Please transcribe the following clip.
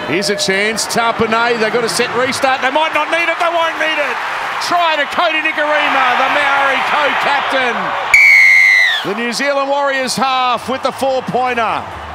Here's a chance. Tapane, they've got a set restart. They might not need it. They won't need it. Try to Kodi Nikorima, the Maori co-captain. The New Zealand Warriors half with the 4-pointer.